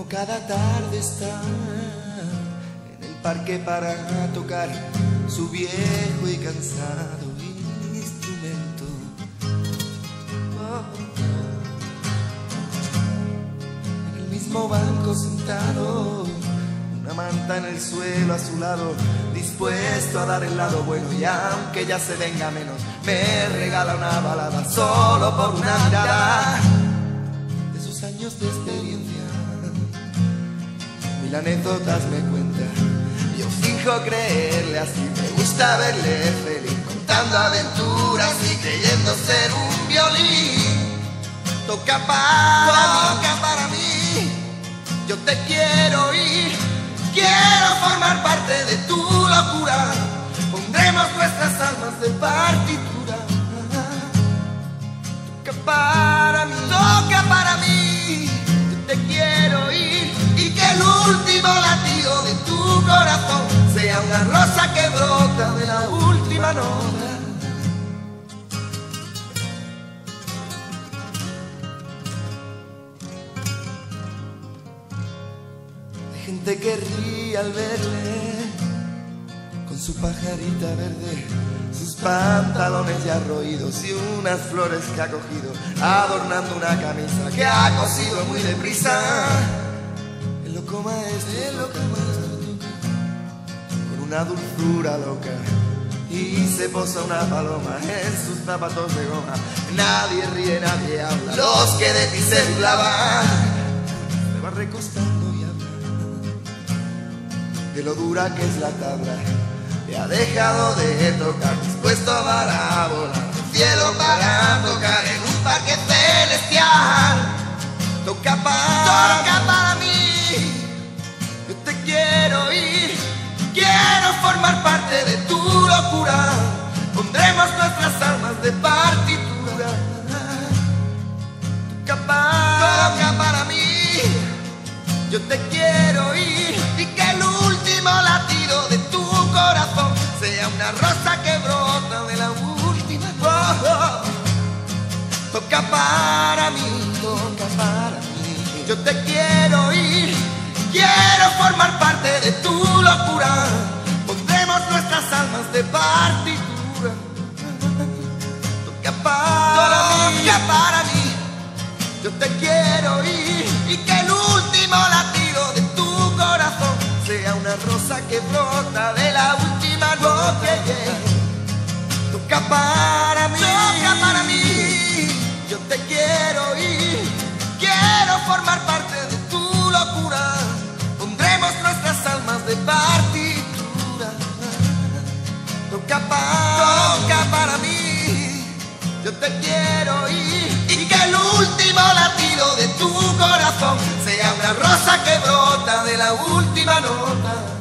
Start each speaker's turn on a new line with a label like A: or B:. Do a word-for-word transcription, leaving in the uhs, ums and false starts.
A: como cada tarde está en el parque para tocar su viejo y cansado instrumento. Oh, oh. En el mismo banco sentado, una manta en el suelo a su lado, dispuesto a dar el lado bueno, y aunque ya se venga menos, me regala una balada solo por una mirada de sus años de experiencia. Mil anécdotas me cuenta, yo fijo creerle así, me gusta verle feliz, contando aventuras y creyendo ser un violín. Toca para, toca para mí, yo te quiero oír, quiero formar parte de tu locura, pondremos nuestras almas de partitura. Toca para mí, toca para mí, yo te quiero oír, y que el último latido de tu corazón sea una rosa que brota de la última nota. Gente que ríe al verle con su pajarita verde, sus pantalones ya roídos y unas flores que ha cogido, adornando una camisa que ha cosido muy deprisa. El loco maestro, el loco maestro con una dulzura loca, y se posa una paloma en sus zapatos de goma. Nadie ríe, nadie habla, los que de ti se burlaban se va recostando y habla de lo dura que es la tabla, que ha dejado de tocar, dispuesto para volar el cielo para tocar en un parque celestial. Toca para, toca para mí, yo te quiero oír, quiero formar parte de tu locura, pondremos nuestras almas de partitura. Toca para, toca para mí, yo te quiero oír, y que el último latido de tu corazón sea una rosa que brota de la última. Oh, oh. Toca para mí, toca para mí, yo te quiero oír, quiero formar parte de tu locura, pondremos nuestras almas de partitura. Toca para mí, toca para mí, yo te quiero oír, y que el último latido de tu corazón sea una rosa que brota de la última nota. Toca para mí, toca para mí, yo te quiero oír, quiero formar parte de tu locura, pondremos nuestras almas de partitura. Toca para, toca para mí, yo te quiero oír, y que el último latido de tu corazón sea una rosa que brota de la última nota.